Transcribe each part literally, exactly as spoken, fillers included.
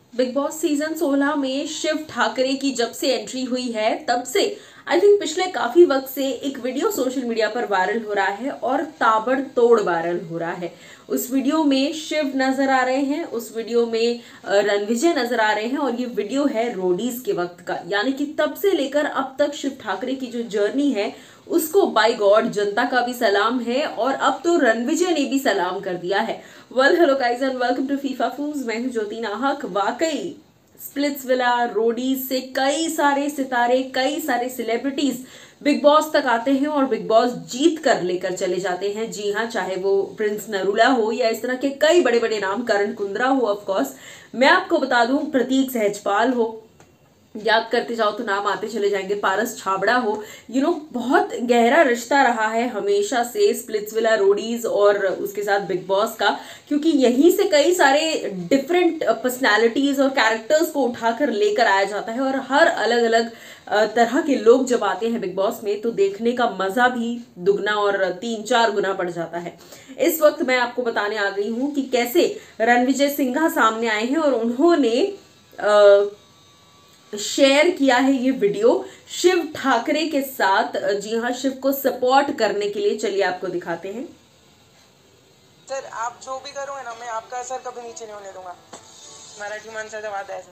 Big boss season सोलह में शिव ठाकरे की जब से एंट्री हुई है तब से आई थिंक पिछले काफी वक्त से एक वीडियो सोशल मीडिया पर वायरल हो रहा है और ताबड़तोड़ वायरल हो रहा है। उस वीडियो में शिव नजर आ रहे हैं, उस वीडियो में रणविजय नजर आ रहे हैं और ये वीडियो है रोडीज के वक्त का, यानी कि तब से लेकर अब तक शिव ठाकरे की जो जर्नी है उसको बाय गॉड जनता का भी सलाम है और अब तो रणविजय ने भी सलाम कर दिया है। Well hello guys and welcome to FIFA foods. मैं हूं ज्योति नाहक। वाकई स्प्लिट्सविला, रोडीज से कई सारे सितारे, कई सारे सेलिब्रिटीज बिग बॉस तक आते हैं और बिग बॉस जीत कर लेकर चले जाते हैं। जी हाँ, चाहे वो प्रिंस नरूला हो या इस तरह के कई बड़े बड़े नाम, करण कुंद्रा हो, ऑफ कोर्स मैं आपको बता दूं प्रतीक सहजपाल हो, याद करते जाओ तो नाम आते चले जाएंगे, पारस छाबड़ा हो, यू नो बहुत गहरा रिश्ता रहा है हमेशा से स्प्लिट्सविला, रोडीज और उसके साथ बिग बॉस का, क्योंकि यहीं से कई सारे डिफरेंट पर्सनालिटीज और कैरेक्टर्स को उठाकर लेकर आया जाता है और हर अलग अलग तरह के लोग जब आते हैं बिग बॉस में तो देखने का मजा भी दुगना और तीन चार गुना बढ़ जाता है। इस वक्त मैं आपको बताने आ गई हूं कि कैसे रणविजय सिंघा सामने आए हैं और उन्होंने आ, शेयर किया है ये वीडियो शिव ठाकरे के साथ। जी हाँ, शिव को सपोर्ट करने के लिए चलिए आपको दिखाते हैं। सर आप जो भी करोगे ना, मैं आपका असर कभी नीचे नहीं होने दूंगा। मराठी माणसाचा वाद आहे सर।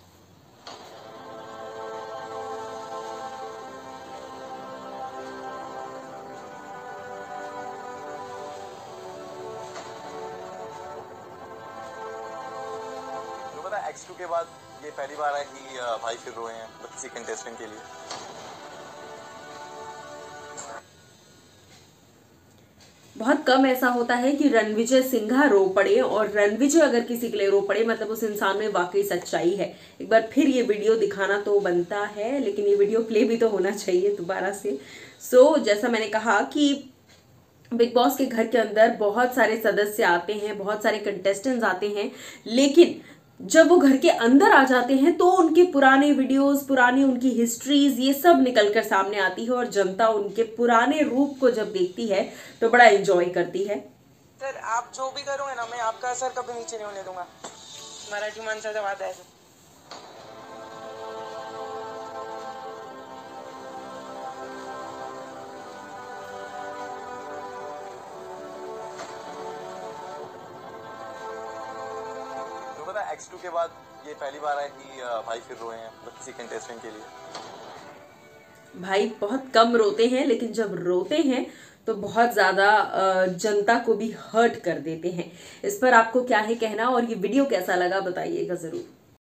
एक्स टू के बाद ये पहली बार है कि भाई फिर रोए हैं किसी कंटेस्टेंट के लिए। बहुत कम ऐसा होता है कि रणविजय सिंघा रो पड़े, और रणविजय अगर किसी के लिए रो पड़े मतलब उस इंसान में वाकई सच्चाई है। एक बार फिर ये वीडियो दिखाना तो बनता है, लेकिन ये वीडियो प्ले भी तो होना चाहिए दोबारा से। सो so, जैसा मैंने कहा कि बिग बॉस के घर के अंदर बहुत सारे सदस्य आते हैं, बहुत सारे कंटेस्टेंट्स आते हैं, लेकिन जब वो घर के अंदर आ जाते हैं तो उनके पुराने वीडियोस, पुरानी उनकी हिस्ट्रीज, ये सब निकलकर सामने आती है और जनता उनके पुराने रूप को जब देखती है तो बड़ा एंजॉय करती है। सर आप जो भी करोगे ना, मैं आपका असर कभी नीचे नहीं होने दूंगा। मराठी माणसाचा वाद आहे सर। एक्स टू के बाद ये पहली बार है कि भाई फिर रोए हैं किसी कंटेस्टेंट के लिए। भाई बहुत कम रोते हैं, लेकिन जब रोते हैं तो बहुत ज्यादा जनता को भी हर्ट कर देते हैं। इस पर आपको क्या है कहना और ये वीडियो कैसा लगा बताइएगा जरूर।